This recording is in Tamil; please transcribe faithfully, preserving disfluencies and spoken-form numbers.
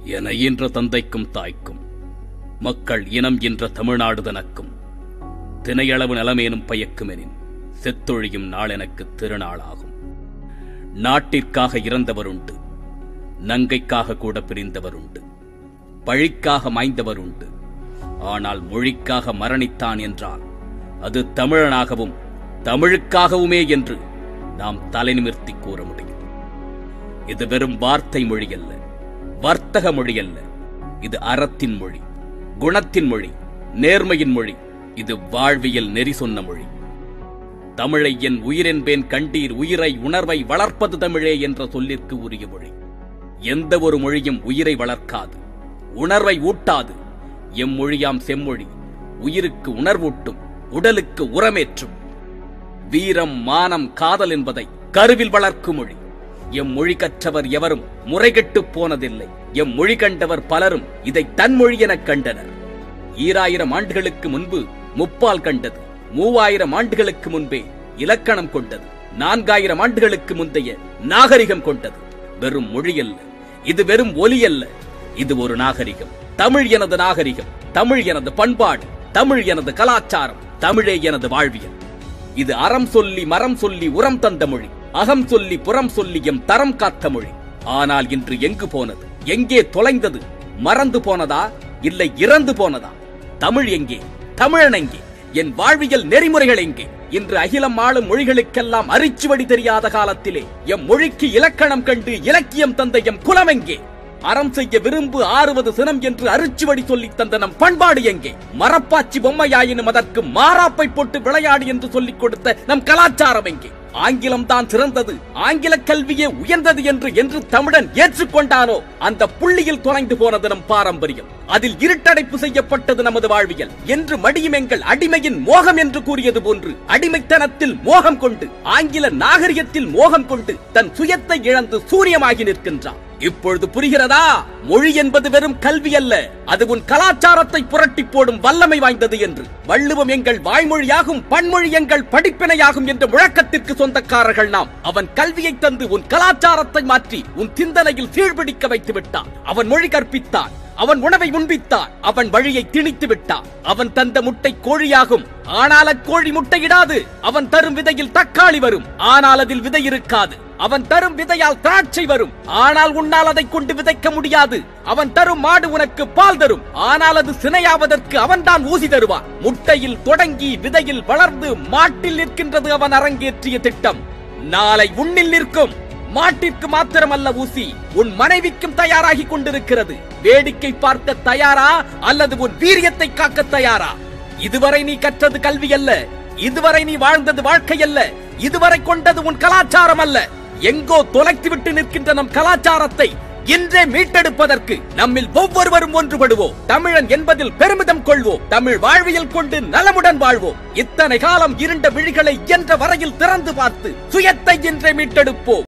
என ஈன்ற தந்தைக்கும் தாய்க்கும் மக்கள் இனம் என்ற தமிழ்நாடு தனக்கும் தினையளவு நலமேனும் பயக்குமெனின் செத்தொழியும் நாள் எனக்கு திருநாளாகும். நாட்டிற்காக இறந்தவருண்டு, நங்கைக்காக கூட பிரிந்தவருண்டு, பழிக்காக மாய்ந்தவருண்டு. ஆனால் மொழிக்காக மரணித்தான் என்றால் அது தமிழனாகவும் தமிழுக்காகவுமே என்று நாம் தலை நிமிர்த்தி கூற முடியும். இது வெறும் வார்த்தை மொழி அல்ல, வர்த்தக மொழி அல்ல. இது அறத்தின் மொழி, குணத்தின் மொழி, நேர்மையின் மொழி. இது வாழ்வியல் நெறி சொன்ன மொழி. தமிழை என் உயிரென்பேன் கண்டீர், உயிரை உணர்வை வளர்ப்பது தமிழே என்ற சொல்லிற்கு உரிய மொழி. எந்த ஒரு மொழியும் உயிரை வளர்க்காது, உணர்வை ஊட்டாது. எம் மொழியாம் செம்மொழி உயிருக்கு உணர்வூட்டும், உடலுக்கு உரமேற்றும். வீரம், மானம், காதல் என்பதை கருவில் வளர்க்கும் மொழி. எம் மொழி கற்றவர் எவரும் முறைகெட்டுப் போனதில்லை. எம் மொழி கண்டவர் பலரும் இதை தன் மொழி எனக் கண்டனர். ஈராயிரம் ஆண்டுகளுக்கு முன்பு முப்பால் கண்டது, மூவாயிரம் ஆண்டுகளுக்கு முன்பே இலக்கணம் கொண்டது, நான்காயிரம் ஆண்டுகளுக்கு முந்தைய நாகரிகம் கொண்டது. வெறும் மொழி அல்ல, இது வெறும் ஒலி அல்ல, இது ஒரு நாகரிகம். தமிழ் எனது நாகரிகம், தமிழ் எனது பண்பாடு, தமிழ் எனது கலாச்சாரம், தமிழே எனது வாழ்வியல். இது அறம் சொல்லி மரம் சொல்லி உரம் தந்த மொழி, அகம் சொல்லி புறம் சொல்லி எம் தரம் காத்த மொழி. ஆனால் இன்று எங்கு போனது? எங்கே தொலைந்தது? மறந்து போனதா, இல்லை இறந்து போனதா? தமிழ் எங்கே? தமிழன் எங்கே? என் வாழ்வியல் நெறிமுறைகள் எங்கே? இன்று அகிலம் ஆளும் மொழிகளுக்கெல்லாம் அரிச்சுவடி தெரியாத காலத்திலே எம் மொழிக்கு இலக்கணம் கண்டு இலக்கியம் தந்த எம் குலம் எங்கே? அறம் செய்ய விரும்பு ஆறுவது சினம் என்று அரிச்சுவடி சொல்லி தந்த நம் பண்பாடு எங்கே? மரப்பாச்சி பொம்மையாயினும் அதற்கு மாறாப்பை போட்டு விளையாடு என்று சொல்லிக் கொடுத்த நம் கலாச்சாரம் எங்கே? ஆங்கிலம் தான் சிறந்தது, ஆங்கில கல்வியே உயர்ந்தது என்று என்று தமிழன் ஏற்றுக்கொண்டானோ அந்த புள்ளியில் தொலைந்து போனது நம் பாரம்பரியம். அதில் இருட்டடைப்பு செய்யப்பட்டது நமது வாழ்வியல். என்று மடியும் எங்கள் அடிமையின் மோகம் என்று கூறியது போன்று அடிமைத்தனத்தில் மோகம் கொண்டு, ஆங்கில நாகரிகத்தில் மோகம் கொண்டு தன் சுயத்தை இழந்து சூரியமாகி நிற்கின்றான். இப்பொழுது புரிகிறதா? மொழி என்பது வெறும் கல்வி அல்ல, அது உன் கலாச்சாரத்தை புரட்டி போடும் வல்லமை வாய்ந்தது என்று. வள்ளுவம் எங்கள் வாய்மொழியாகும், பன்மொழி எங்கள் படிப்பினையாகும் என்ற முழக்கத்திற்கு சொந்தக்காரர்கள் நாம். அவன் கல்வியை தந்து உன் கலாச்சாரத்தை மாற்றி உன் சிந்தனையில் சீழ்பிடிக்க வைத்து விட்டான். அவன் மொழி கற்பித்தான், அவன் உணவை முன்பித்தான், அவன் வழியை திணித்து விட்டான். அவன் தந்த முட்டை கோழியாகும், ஆனால் அக்கோழி முட்டையிடாது. அவன் தரும் விதையில் தக்காளி வரும், ஆனால் அதில் விதை இருக்காது. அவன் தரும் விதையால் திராட்சை வரும், ஆனால் உன்னால் அதை கொண்டு விதைக்க முடியாது. அவன் தரும் மாடு உனக்கு பால் தரும், ஆனால் அது சினையாவதற்கு அவன்தான் ஊசி தருவான். முட்டையில் தொடங்கி விதையில் வளர்ந்து மாட்டில் நிற்கின்றது அவன் அரங்கேற்றிய திட்டம். நாளை உன்னில் நிற்கும். மாட்டிற்கு மாத்திரமல்ல ஊசி, உன் மனைவிக்கும் தயாராகி கொண்டிருக்கிறது. வேடிக்கை பார்க்க தயாரா அல்லது உன் வீரியத்தை காக்க தயாரா? இதுவரை நீ கற்றது கல்வி அல்ல, இதுவரை நீ வாழ்ந்தது வாழ்க்கை அல்ல, இதுவரை கொண்டது உன் கலாச்சாரம் அல்ல. எங்கோ தொலைத்துவிட்டு நிற்கின்ற நம் கலாச்சாரத்தை இன்றே மீட்டெடுப்பதற்கு நம்மில் ஒவ்வொருவரும் ஒன்றுபடுவோம். தமிழன் என்பதில் பெருமிதம் கொள்வோம். தமிழ் வாழ்வியல் கொண்டு நலமுடன் வாழ்வோம். இத்தனை காலம் இருண்ட விழிகளை இயன்ற வரையில் திறந்து பார்த்து சுயத்தை இன்றே மீட்டெடுப்போம்.